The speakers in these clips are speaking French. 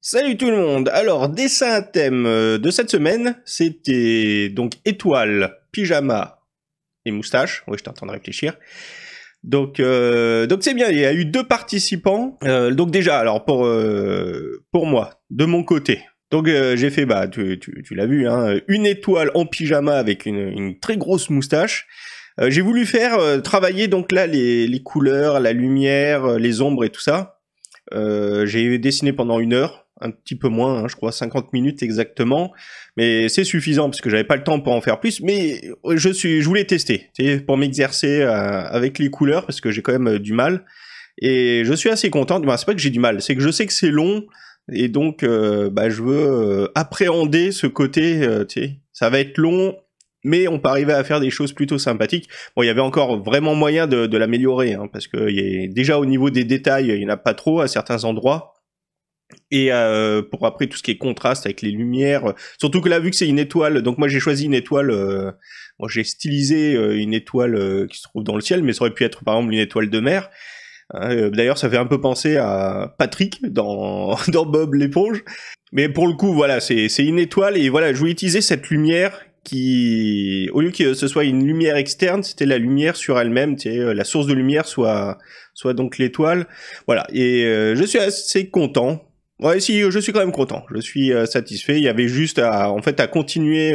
Salut tout le monde. Alors, dessin à thème de cette semaine, c'était donc étoile, pyjama et moustache. Oui, j'étais en train de réfléchir. Donc c'est bien, il y a eu 2 participants. Donc déjà, alors pour moi, de mon côté, donc j'ai fait, bah tu l'as vu, hein, une étoile en pyjama avec une très grosse moustache. J'ai voulu faire travailler donc là les couleurs, la lumière, les ombres et tout ça. J'ai dessiné pendant 1 heure, un petit peu moins, hein, je crois 50 minutes exactement, mais c'est suffisant parce que j'avais pas le temps pour en faire plus. Mais je voulais tester, pour m'exercer avec les couleurs parce que j'ai quand même du mal. Et je suis assez content. Ben, c'est pas que j'ai du mal, c'est que je sais que c'est long et donc je veux appréhender ce côté. Ça va être long, mais on peut arriver à faire des choses plutôt sympathiques. Bon, il y avait encore vraiment moyen de l'améliorer, hein, parce que déjà au niveau des détails, il n'y en a pas trop à certains endroits. Et pour après tout ce qui est contraste avec les lumières, surtout que là, vu que c'est une étoile, donc moi j'ai choisi une étoile, moi j'ai stylisé une étoile qui se trouve dans le ciel, mais ça aurait pu être par exemple une étoile de mer. D'ailleurs, ça fait un peu penser à Patrick dans dans Bob l'éponge. Mais pour le coup, voilà, c'est une étoile et voilà, je voulais utiliser cette lumière qui, au lieu que ce soit une lumière externe, c'était la lumière sur elle-même, la source de lumière soit donc l'étoile. Voilà, et je suis assez content. Ouais, si, je suis quand même content. Je suis satisfait. Il y avait juste à continuer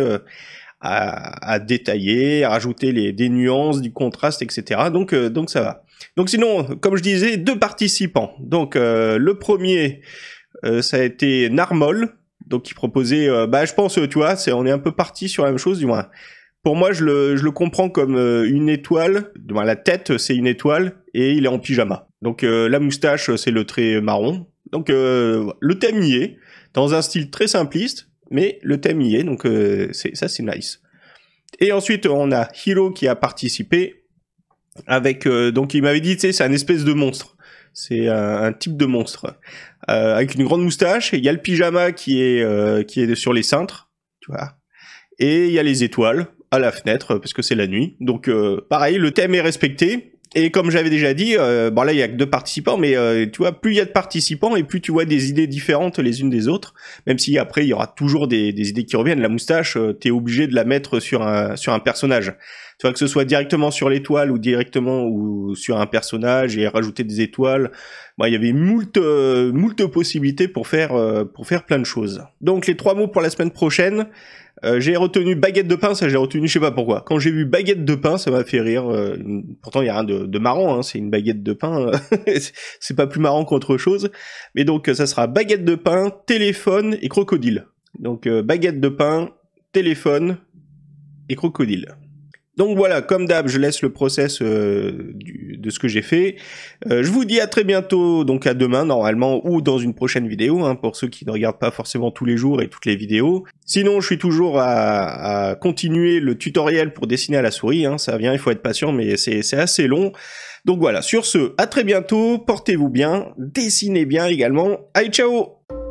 à détailler, à rajouter des nuances, du contraste, etc. Donc ça va. Donc sinon, comme je disais, 2 participants. Donc le premier, ça a été Narmol, donc qui proposait, je pense, tu vois, on est un peu parti sur la même chose, du moins. Pour moi, je le comprends comme une étoile. La tête, c'est une étoile et il est en pyjama. Donc la moustache, c'est le trait marron. Donc le thème y est, dans un style très simpliste, mais le thème y est, donc c'est nice. Et ensuite, on a Hiro qui a participé avec, donc il m'avait dit, c'est un espèce de monstre. C'est un type de monstre avec une grande moustache. Il y a le pyjama qui est sur les cintres, tu vois. Et il y a les étoiles à la fenêtre parce que c'est la nuit. Donc pareil, le thème est respecté. Et comme j'avais déjà dit, bon là il y a que 2 participants, mais tu vois, plus il y a de participants et plus tu vois des idées différentes les unes des autres. Même si après il y aura toujours des idées qui reviennent. La moustache, t'es obligé de la mettre sur un personnage. Tu vois, que ce soit directement sur l'étoile ou directement ou sur un personnage et rajouter des étoiles. Bon, il y avait moult possibilités pour faire plein de choses. Donc les 3 mots pour la semaine prochaine. J'ai retenu baguette de pain, ça j'ai retenu, je sais pas pourquoi. Quand j'ai vu baguette de pain, ça m'a fait rire. Pourtant, il y a rien de marrant, hein, c'est une baguette de pain. C'est pas plus marrant qu'autre chose. Mais donc, ça sera baguette de pain, téléphone et crocodile. Donc, baguette de pain, téléphone et crocodile. Donc voilà, comme d'hab, je laisse le process de ce que j'ai fait. Je vous dis à très bientôt, donc à demain normalement, ou dans une prochaine vidéo, hein, pour ceux qui ne regardent pas forcément tous les jours et toutes les vidéos. Sinon, je suis toujours à continuer le tutoriel pour dessiner à la souris, hein, ça vient, il faut être patient, mais c'est assez long. Donc voilà, sur ce, à très bientôt, portez-vous bien, dessinez bien également. Allez, ciao!